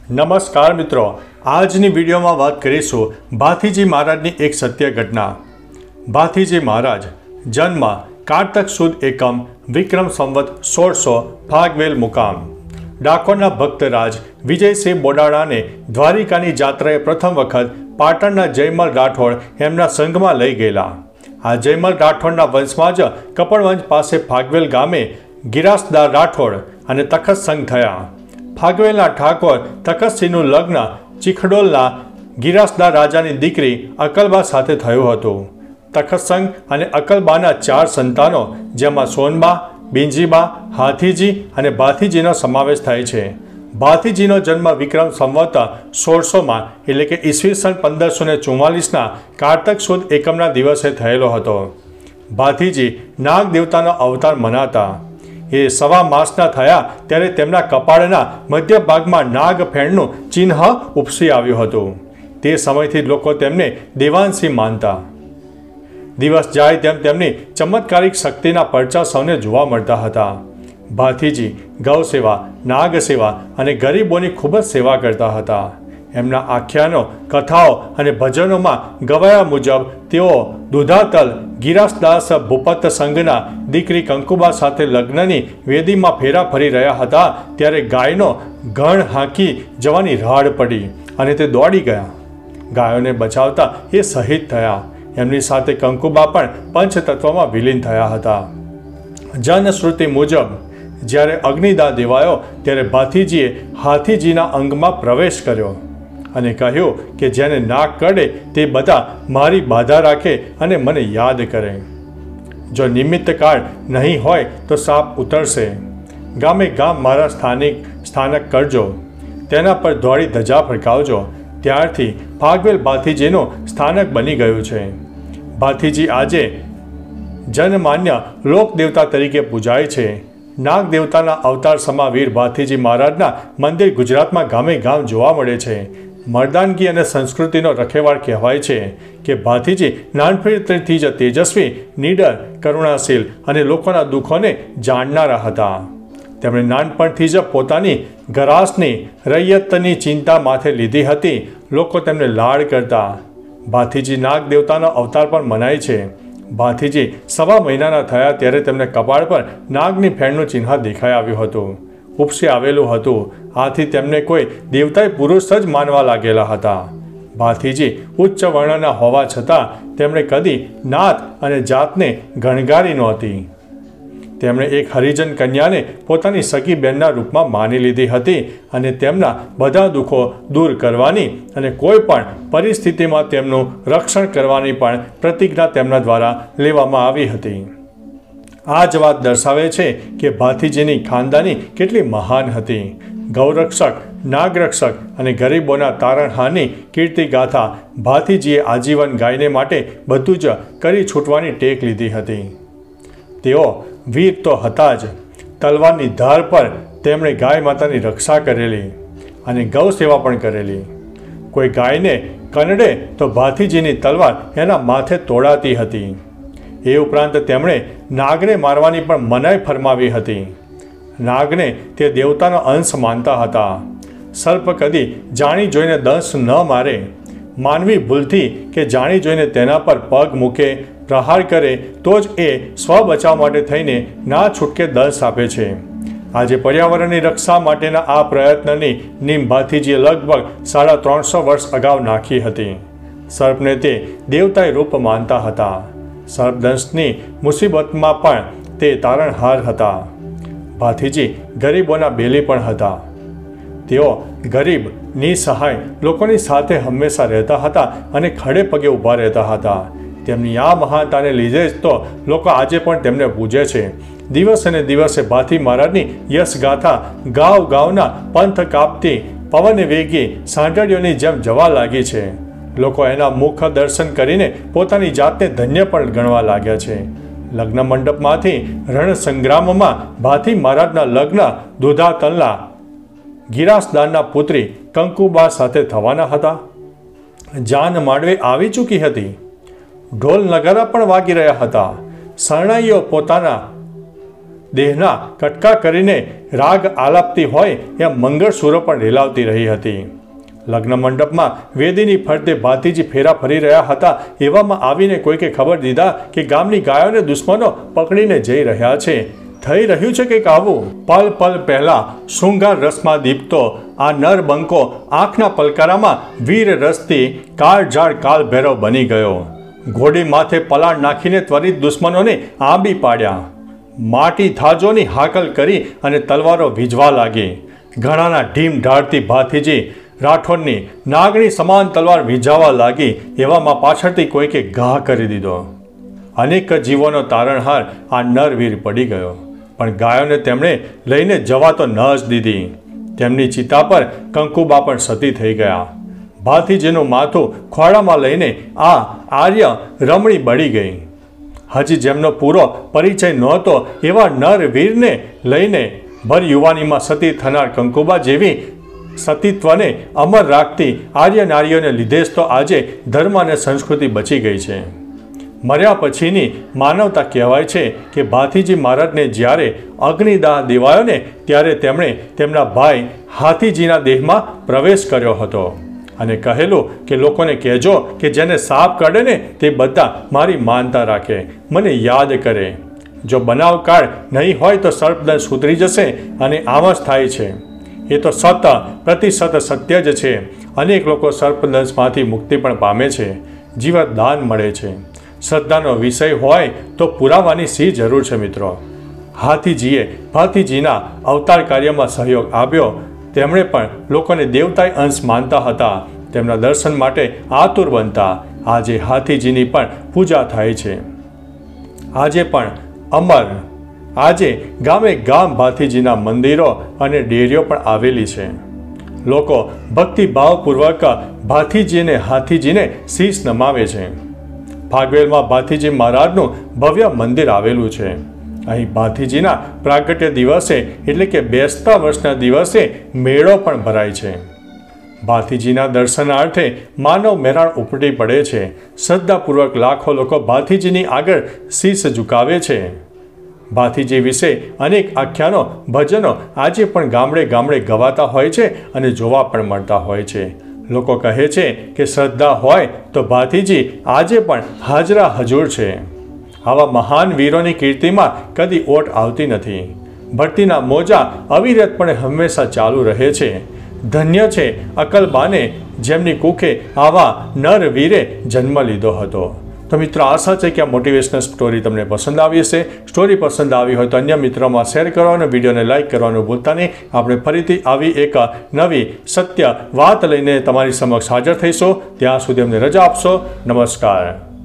નમસ્કાર મિત્રો, આજની વિડીયોમાં વાત કરીશું ભાથીજી મહારાજની એક સત્ય ઘટના। ભાથીજી મહારાજ જન્મ કારતક સુદ એકમ વિક્રમ સંવત 1600 ફાગવેલ મુકામ। ડાકોરના ભક્તરાજ વિજયસિંહ બોડાળાને દ્વારિકાની જાત્રાએ પ્રથમ વખત પાટણના જયમલ રાઠોડ એમના સંઘમાં લઈ ગયેલા। આ જયમલ રાઠોડના વંશમાં જ કપડવંશ પાસે ફાગવેલ ગામે ગિરાસદાર રાઠોડ અને તખત સંઘ થયા। ફાગવેલના ઠાકોર તખતસિંહનું લગ્ન ચીખડોલના ગિરાસદાર રાજાની દીકરી અકલબા સાથે થયું હતું। તખતસંઘ અને અકલબાના 4 સંતાનો, જેમાં સોનબા, બિંજીબા, હાથીજી અને ભાથીજીનો સમાવેશ થાય છે। ભાથીજીનો જન્મ વિક્રમ સંવત 1600માં એટલે કે ઈસવીસન 1544ના કારતક સુદ એકમના દિવસે થયેલો હતો। ભાથીજી નાગ દેવતાનો અવતાર મનાતા। એ સવા માસના થયા ત્યારે તેમના કપાળના મધ્ય ભાગમાં નાગ ફેણનું ચિહ્ન ઉપસી આવ્યું હતું। તે સમયથી લોકો તેમને દેવાંશી માનતા। દિવસ જાય તેમ તેમની ચમત્કારિક શક્તિના પરચા સૌને જોવા મળતા હતા। ભાથીજી ગૌ સેવા, નાગ સેવા અને ગરીબોની ખૂબ જ સેવા કરતા હતા। એમના આખ્યાનો, કથાઓ અને ભજનોમાં ગવાયા મુજબ તેઓ દુધાતલ ગિરાસદાસ ભૂપત સંઘના દીકરી કંકુબા સાથે લગ્નની વેદીમાં ફેરા ફરી રહ્યા હતા ત્યારે ગાયનો ગણ હાંકી જવાની રાડ પડી અને તે દોડી ગયા। ગાયોને બચાવતા એ શહીદ થયા। એમની સાથે કંકુબા પણ પંચતત્વમાં વિલીન થયા હતા। જનશ્રુતિ મુજબ જ્યારે અગ્નિદાહ દેવાયો ત્યારે ભાથીજીએ હાથીજીના અંગમાં પ્રવેશ કર્યો અને કહ્યું કે જેને નાક કરડે તે બધા મારી બાધા રાખે અને મને યાદ કરે। જો નિમિત્ત કાળ નહીં હોય તો સાપ ઉતરશે। ગામે ગામ મારા સ્થાનક કરજો, તેના પર દોડી ધજા ફરકાવજો। ત્યારથી ફાગવેલ ભાથીજીનું સ્થાનક બની ગયું છે। ભાથીજી આજે જનમાન્ય લોકદેવતા તરીકે પૂજાય છે। નાગ દેવતાના અવતાર સમા વીર ભાથીજી મહારાજના મંદિર ગુજરાતમાં ગામે ગામ જોવા મળે છે। મર્દાનગી અને સંસ્કૃતિનો રખેવાળ કહેવાય છે કે ભાથીજી નાનપણથી જ તેજસ્વી, નીડર, કરુણાશીલ અને લોકોના દુઃખોને જાણનારા હતા। તેમણે નાનપણથી જ પોતાની ગરાસની રૈયતની ચિંતા માથે લીધી હતી। લોકો તેમને લાડ કરતા। ભાથીજી નાગ દેવતાનો અવતાર પણ મનાય છે। ભાથીજી સવા મહિનાના થયા ત્યારે તેમને કપાળ પર નાગની ફેણનું ચિહ્ન દેખાઈ આવ્યું હતું, ઉપસી આવેલું હતું। આથી તેમને કોઈ દેવતાય પુરુષ જ માનવા લાગેલા હતા। ભાથીજી ઉચ્ચ વર્ણના હોવા છતાં તેમણે કદી નાત અને જાતને ગણગારી નહોતી। તેમણે એક હરિજન કન્યાને પોતાની સગી બહેનના રૂપમાં માની લીધી હતી અને તેમના બધા દુઃખો દૂર કરવાની અને કોઈ પણ પરિસ્થિતિમાં તેમનું રક્ષણ કરવાની પણ પ્રતિજ્ઞા તેમના દ્વારા લેવામાં આવી હતી। આ જ વાત દર્શાવે છે કે ભાથીજીની ખાનદાની કેટલી મહાન હતી। ગૌરક્ષક, નાગરક્ષક અને ગરીબોના તારણહારની કીર્તિ ગાથા ભાથીજીએ આજીવન ગાયને માટે બધું જ કરી છૂટવાની ટેક લીધી હતી। તેઓ વીર તો હતા જ, તલવારની ધાર પર તેમણે ગાય માતાની રક્ષા કરેલી અને ગૌ સેવા પણ કરેલી। કોઈ ગાયને કનડે તો ભાથીજીની તલવાર એના માથે તોડાતી હતી। એ ઉપરાંત તેમણે નાગને મારવાની પણ મનાઈ ફરમાવી હતી। નાગને તે દેવતાનો અંશ માનતા હતા। સર્પ કદી જાણી જોઈને દંશ ન મારે। માનવી ભૂલથી કે જાણી જોઈને તેના પર પગ મૂકે, પ્રહાર કરે તો જ એ સ્વબચાવ માટે થઈને ના છૂટકે દંશ આપે છે। આજે પર્યાવરણની રક્ષા માટેના આ પ્રયત્નની નીમ ભાથીજીએ લગભગ 350 વર્ષ અગાઉ નાખી હતી। સર્પને તે દેવતાએ રૂપ માનતા હતા। સર્પદંશની મુસીબતમાં પણ તે તારણહાર હતા। ભાથીજી ગરીબોના બેલી પણ હતા। તેઓ ગરીબ, નિસહાય લોકોની સાથે હંમેશા રહેતા હતા અને ખડે પગે ઊભા રહેતા હતા। તેમની આ મહાનતાને લીધે જ તો લોકો આજે પણ તેમને પૂજે છે। દિવસે ને દિવસે ભાથી મહારાજની યશગાથા ગાવ ગાવના પંથ કાપતી પવન વેગી સાંઢળીઓની જેમ જવા લાગી છે। લોકો એના મુખ દર્શન કરીને પોતાની જાતને ધન્ય પણ ગણવા લાગ્યા છે। લગ્ન મંડપમાંથી રણ સંગ્રામમાં ભાથી મહારાજના લગ્ન દુધાતલના ગિરાસદારના પુત્રી કંકુબા સાથે થવાના હતા। જાન માંડવે આવી ચૂકી હતી। ઢોલ નગારા પણ વાગી રહ્યા હતા। શરણાઈઓ પોતાના દેહના કટકા કરીને રાગ આલાપતી હોય એમ મંગળસૂરો પણ રેલાવતી રહી હતી. લગ્ન મંડપમાં વેદીની ફરતે ભાતીજી ફેરા ફરી રહ્યા હતા. એવામાં આવીને કોઈકે ખબર દીધા કે ગામની ગાયોને દુશ્મનો પકડીને જઈ રહ્યા છે. થઈ રહ્યું છે કંઈક આવું. પલ પલ પહેલા શૃંગાર રસમાં દીપતો આ નરબંકો આંખના પલકારામાં વીર રસથી કાળઝાળ કાળ ભૈરવ બની ગયો. ઘોડી માથે પલાળ નાખીને ત્વરિત દુશ્મનોને આંબી પાડ્યા. માટી થાજોની હાકલ કરી અને તલવારો વીજવા લાગી. ઘણાના ઢીમ ઢાળતી ભાથીજી રાઠોડની નાગણી સમાન તલવાર વીંજાવા લાગી. એવામાં પાછળથી કોઈકે ઘા કરી દીધો. અનેક જીવોનો તારણહાર આ નરવીર પડી ગયો. પણ ગાયોને તેમણે લઈને જવા તો ન જ દીધી. તેમની ચિતા પર કંકુબા પણ સતી થઈ ગયા. ભાથીજીનું માથું ખોળામાં લઈને આ આર્ય રમણી બળી ગઈ. હજી જેમનો પૂરો પરિચય નહોતો એવા નરવીરને લઈને ભર યુવાનીમાં સતી થનાર કંકુબા જેવી સતીત્વને અમર રાખતી આર્ય નારીઓને લીધે જ તો આજે ધર્મ અને સંસ્કૃતિ બચી ગઈ છે. મર્યા પછીની માનવતા કહેવાય છે કે ભાથીજી મહારાજને જ્યારે અગ્નિદાહ દેવાયો ને ત્યારે તેમણે તેમના ભાઈ હાથીજીના દેહમાં પ્રવેશ કર્યો હતો અને કહેલું કે લોકોને કહેજો કે જેને સાપ કાઢે ને તે બધા મારી માનતા રાખે, મને યાદ કરે. જો બનાવકાળ નહીં હોય તો સર્પદંશ સુધરી જશે અને આમ જ થાય છે. એ તો પ્રતિશત સત્ય જ છે. અનેક લોકો સર્પદંશમાંથી મુક્તિ પણ પામે છે, જીવત દાન મળે છે. શ્રદ્ધાનો વિષય હોય તો પુરાવાની શી જરૂર છે મિત્રો. હાથીજીએ ભાથીજીના અવતાર કાર્યમાં સહયોગ આપ્યો. તેમણે પણ લોકોને દેવતાય અંશ માનતા હતા. તેમના દર્શન માટે આતુર બનતા. આજે હાથીજીની પણ પૂજા થાય છે. આજે પણ અમર આજે ગામે ગામ ભાથીજીના મંદિરો અને ડેરીઓ પણ આવેલી છે. લોકો ભક્તિભાવપૂર્વક ભાથીજીને હાથીજીને શીશ નમાવે છે. ફાગવેલમાં ભાથીજી મહારાજનું ભવ્ય મંદિર આવેલું છે. અહીં ભાથીજીના પ્રાગટ્ય દિવસે એટલે કે બેસતા વર્ષના દિવસે મેળો પણ ભરાય છે. ભાથીજીના દર્શનાર્થે માનવ મેરાણ ઉપટી પડે છે. શ્રદ્ધાપૂર્વક લાખો લોકો ભાથીજીની આગળ શીશ ઝુકાવે છે. ભાથીજી વિશે અનેક આખ્યાનો ભજનો આજે પણ ગામડે ગામડે ગવાતા હોય છે અને જોવા પણ મળતા હોય છે. લોકો કહે છે કે શ્રદ્ધા હોય તો ભાથીજી આજે પણ હાજરા હજુર છે. આવા મહાન વીરોની કીર્તિમાં કદી ઓટ આવતી નથી. ભક્તિના મોજા અવિરતપણે હંમેશા ચાલુ રહે છે. ધન્ય છે અકલબાને જેમની કુખે આવા નર વીરે જન્મ લીધો હતો. તો મિત્રો આશા છે કે આ મોટિવેશનલ સ્ટોરી તમને પસંદ આવી હશે. સ્ટોરી પસંદ આવી હોય તો અન્ય મિત્રોમાં શેર કરો અને વિડીયોને લાઇક કરવાનું ભૂલતા નહીં. આપણે ફરીથી આવી એક નવી સત્ય વાત લઈને તમારી સમક્ષ હાજર થઈશું. ત્યાં સુધી અમને રજા આપશો. નમસ્કાર.